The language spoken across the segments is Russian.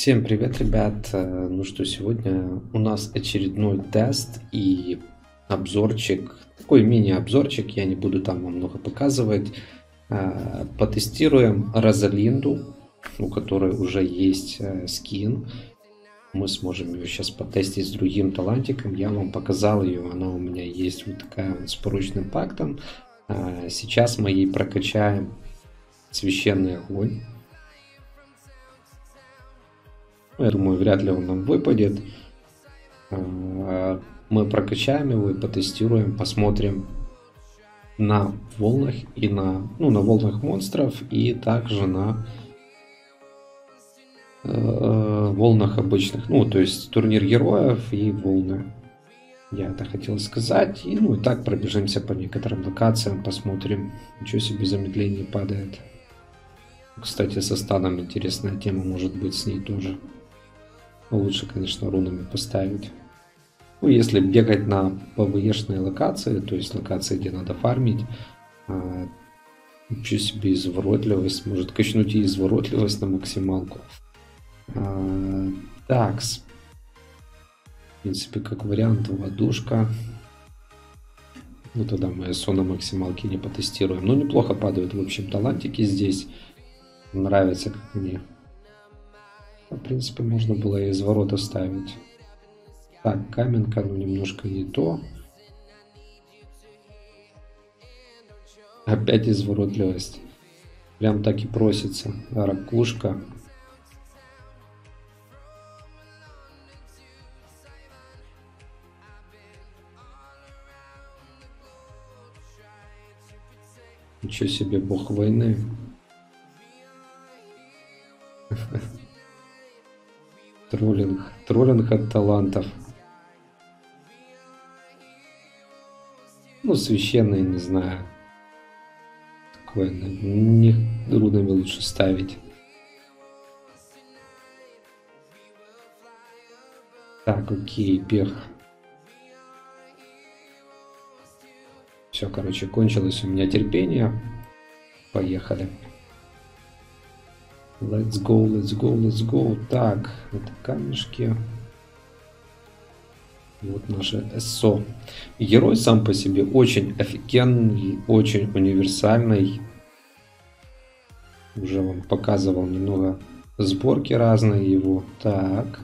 Всем привет, ребят! Ну что, сегодня у нас очередной тест и обзорчик, такой мини-обзорчик, я не буду там вам много показывать. Потестируем Розалинду, у которой уже есть скин. Мы сможем ее сейчас потестить с другим талантиком. Я вам показал ее, она у меня есть вот такая вот с поручным пактом. Сейчас мы ей прокачаем священный огонь. Я думаю, вряд ли он нам выпадет. Мы прокачаем его и потестируем, посмотрим на волнах и на волнах монстров, и также на волнах обычных. Ну, то есть турнир героев и волны. Я это хотел сказать. И так пробежимся по некоторым локациям, посмотрим, ничего себе замедление падает. Кстати, со станом интересная тема может быть с ней тоже. Лучше, конечно, рунами поставить. Ну, если бегать на ПВЕшные локации, то есть локации, где надо фармить, вообще себе изворотливость, может качнуть и изворотливость на максималку. Такс. В принципе, как вариант, ладушка. Ну, тогда мы СО на максималке не потестируем. Но неплохо падают, в общем, талантики здесь. Нравится, как они. В принципе, можно было и изворота ставить. Так, каменка, ну немножко не то. Опять изворотливость. Прям так и просится. Ракушка. Ничего себе, бог войны. Троллинг от талантов. Ну, священные, не знаю. Такое, не рунами лучше ставить. Так, окей, бег. Все, короче, кончилось у меня терпение. Поехали. Let's go, let's go, let's go. Так, это камешки. Вот наше СО. Герой сам по себе очень офигенный, очень универсальный. Уже вам показывал немного сборки разные его. Так.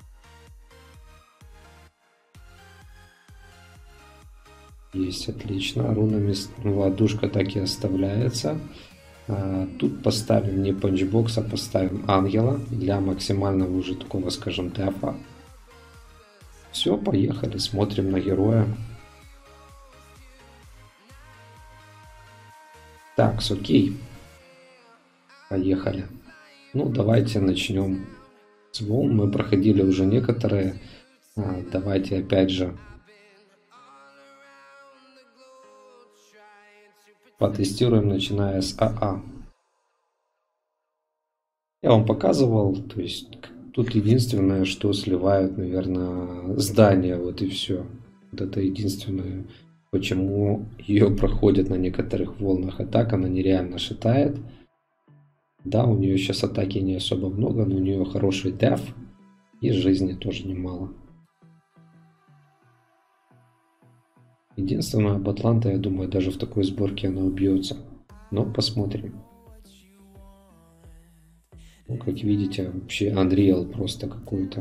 Есть, отлично. Рунами ладушка так и оставляется. Тут поставим не панчбокс, а поставим ангела для максимального уже такого, скажем, дефа. Все, поехали, смотрим на героя. Так, окей. Поехали. Ну, давайте начнем с волн. Мы проходили уже некоторые. Давайте опять же потестируем, начиная с АА. Я вам показывал, то есть тут единственное, что сливают, наверное, здание, вот и все. Вот это единственное, почему ее проходят на некоторых волнах. А так она нереально шатает. Да, у нее сейчас атаки не особо много, но у нее хороший деф и жизни тоже немало. Единственное, об Атланта, я думаю, даже в такой сборке она убьется. Но посмотрим. Ну, как видите, вообще Unreal просто какой-то.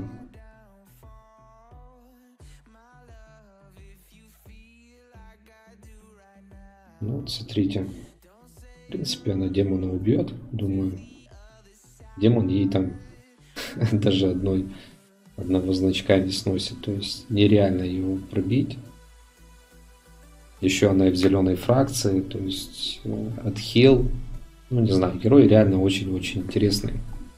Ну, вот смотрите. В принципе, она демона убьет, думаю. Демон ей там даже одного значка не сносит. То есть нереально его пробить. Еще она и в зеленой фракции, то есть отхил. Ну, не знаю, герой реально очень-очень интересный.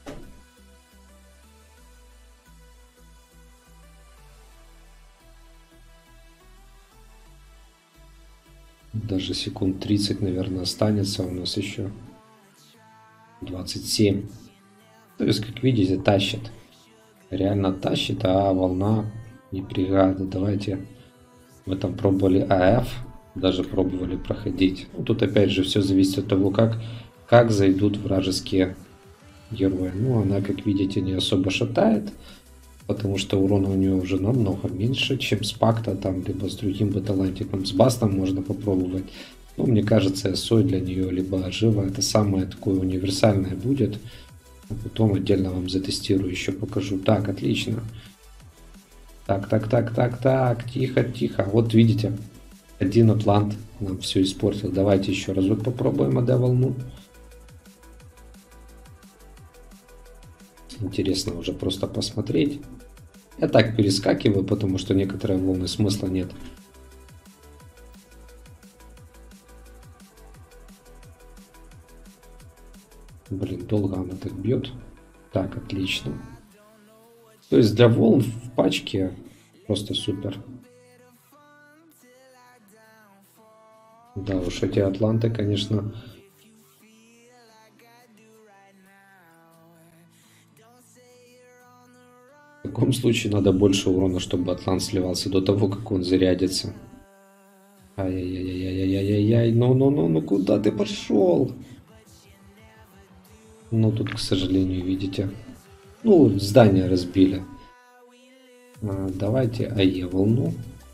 Даже секунд 30, наверное, останется у нас еще. 27. То есть, как видите, тащит. Реально тащит, а волна не преграда. Давайте мы там пробовали АФ. Даже пробовали проходить. Ну, тут опять же все зависит от того, как зайдут вражеские героя. Ну, она, как видите, не особо шатает, потому что урона у нее уже намного меньше, чем с пакта, там, либо с другим баталантиком. С бастом можно попробовать. Ну, мне кажется, SOI для нее, либо Жива, это самое такое универсальное будет. А потом отдельно вам затестирую, еще покажу. Так, отлично. Так, тихо. Вот видите, один атлант нам все испортил. Давайте еще разок попробуем АД волну. Интересно уже просто посмотреть. Я так перескакиваю, потому что некоторые волны смысла нет. Блин, долго она так бьет. Так, отлично. То есть для волн в пачке просто супер. Да уж, эти атланты, конечно... В таком случае надо больше урона, чтобы атлант сливался до того, как он зарядится. Ай-яй-яй-яй-яй-яй-яй. Ну, куда ты пошел? Ну, тут, к сожалению, видите. Ну, здание разбили. Давайте АЕ волну.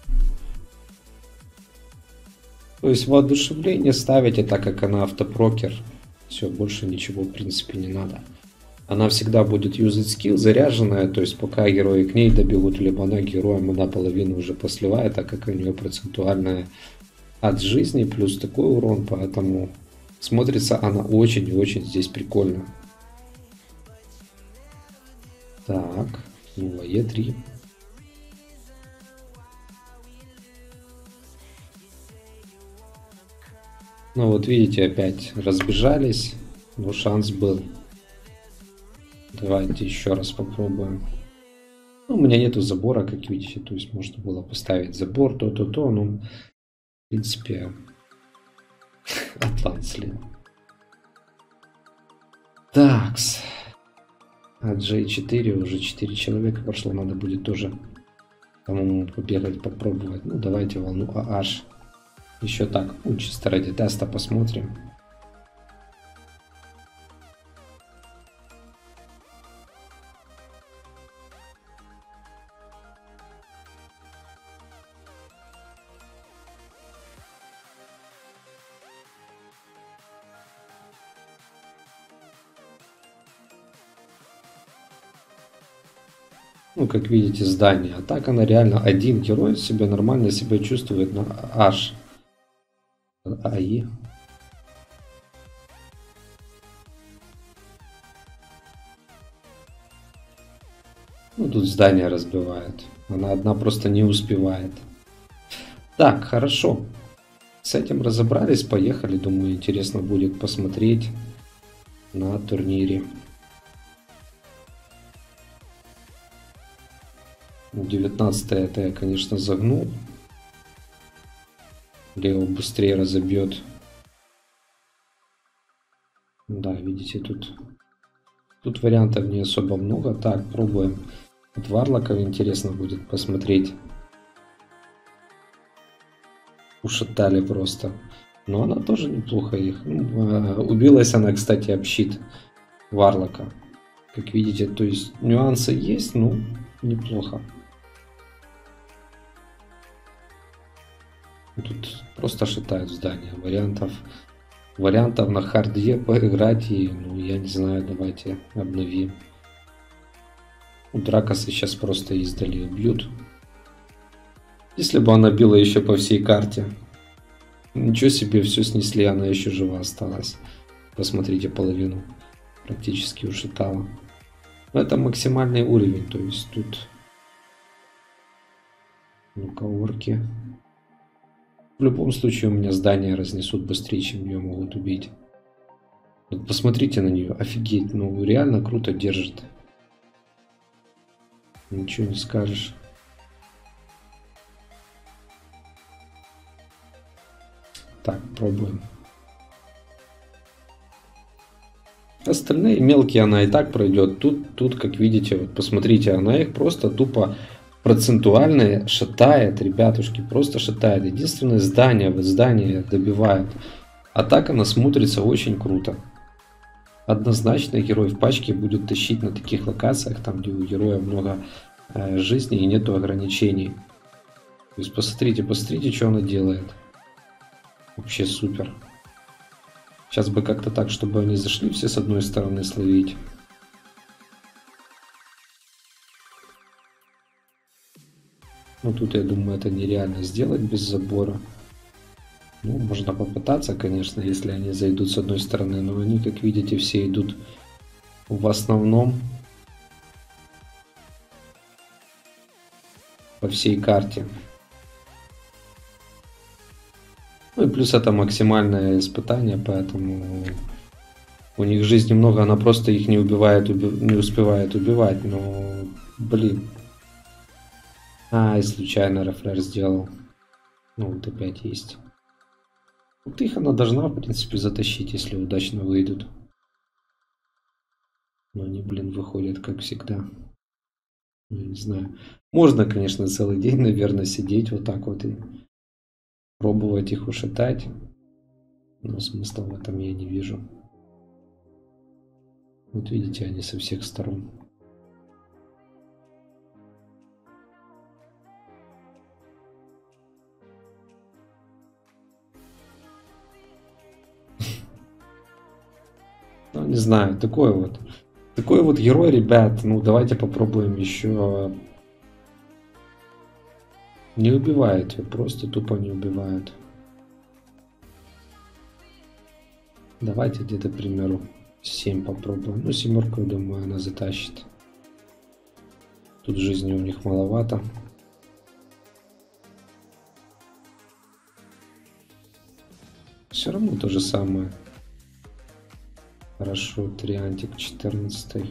То есть воодушевление ставите, так как она автопрокер. Все, больше ничего в принципе не надо. Она всегда будет юзать скилл заряженная, то есть пока герои к ней добегут, либо она героям наполовину уже посливает, так как у нее процентуальная от жизни, плюс такой урон, поэтому смотрится она очень и очень здесь прикольно. Так, ну Е3. Ну вот видите, опять разбежались, но шанс был. Давайте еще раз попробуем. Ну, у меня нету забора, как видите, то есть можно было поставить забор, то, ну, в принципе, атлант слил. Такс. От J4 уже 4 человека прошло, надо будет тоже, по-моему, побегать, попробовать. Ну, давайте волну AH. Еще так, ну, чисто ради теста посмотрим. Ну, как видите, здание. А так она реально один герой себя нормально себя чувствует на H. АИ. Ну, тут здание разбивает. Она одна просто не успевает. Так, хорошо. С этим разобрались, поехали. Думаю, интересно будет посмотреть на турнире. 19 это я, конечно, загнул. Лео быстрее разобьет. Да, видите, тут вариантов не особо много. Так, пробуем. От Варлоков интересно будет посмотреть. Ушатали просто. Но она тоже неплохо их. Убилась она, кстати, об щит Варлока. Как видите, то есть нюансы есть, но неплохо. Тут просто шатают здание. Вариантов на харде поиграть и, ну, я не знаю, давайте обновим. У Дракоса сейчас просто издали убьют. Если бы она била еще по всей карте. Ничего себе, все снесли, она еще жива осталась. Посмотрите, половину практически ушатала. Но это максимальный уровень, то есть тут... Ну-ка, орки. В любом случае у меня здание разнесут быстрее, чем ее могут убить. Вот посмотрите на нее, офигеть, ну реально круто держит. Ничего не скажешь. Так, пробуем. Остальные мелкие она и так пройдет. Тут, как видите, вот посмотрите, она их просто тупо процентуально шатает, ребятушки, просто шатает. Единственное здание, вот здание добивает. А так она смотрится очень круто. однозначно герой в пачке будет тащить на таких локациях, там где у героя много жизни и нету ограничений. То есть посмотрите, что она делает. Вообще супер. Сейчас бы как-то так, чтобы они зашли все с одной стороны словить. Ну тут я думаю, это нереально сделать без забора. Ну, можно попытаться, конечно, если они зайдут с одной стороны, но они, как видите, все идут в основном по всей карте. Ну и плюс это максимальное испытание, поэтому у них жизни много, она просто их не убивает, не успевает убивать, но, блин. И случайно рефлер сделал. Ну вот опять есть. Вот их она должна, в принципе, затащить, если удачно выйдут. Но они, блин, выходят, как всегда. Я не знаю. Можно, конечно, целый день, наверное, сидеть вот так вот и пробовать их ушатать. Но смысла в этом я не вижу. Вот видите, они со всех сторон. Ну, не знаю, такой вот герой, ребят. Ну, давайте попробуем еще. Не убивает ее, просто тупо не убивают. Давайте где-то, к примеру, 7 попробуем. Ну, 7, я думаю, она затащит. Тут жизни у них маловато. Все равно то же самое. Хорошо, триантик 14.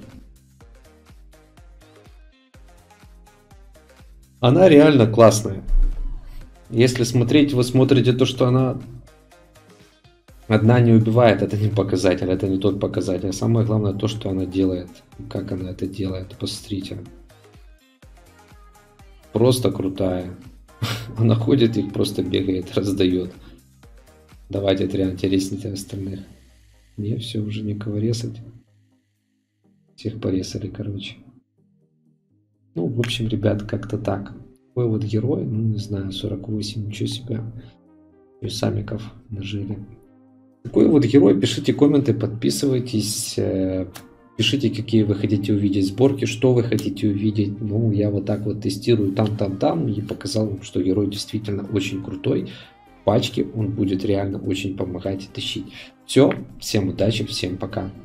Она реально классная. Если смотреть, вы смотрите то, что она одна не убивает, это не показатель, это не тот показатель. Самое главное то, что она делает. Как она это делает, посмотрите. Просто крутая. Она ходит, их просто бегает, раздает. Давайте трианти, резните остальных. Не, все, уже никого резать. Всех порезали, короче. Ну, в общем, ребят, как-то так. Такой вот герой, ну, не знаю, 48, ничего себе. Юсамиков нажили. Такой вот герой, пишите комменты, подписывайтесь. Пишите, какие вы хотите увидеть сборки, что вы хотите увидеть. Ну, я вот так вот тестирую там и показал вам, что герой действительно очень крутой. В пачке он будет реально очень помогать и тащить. Все, всем удачи, всем пока.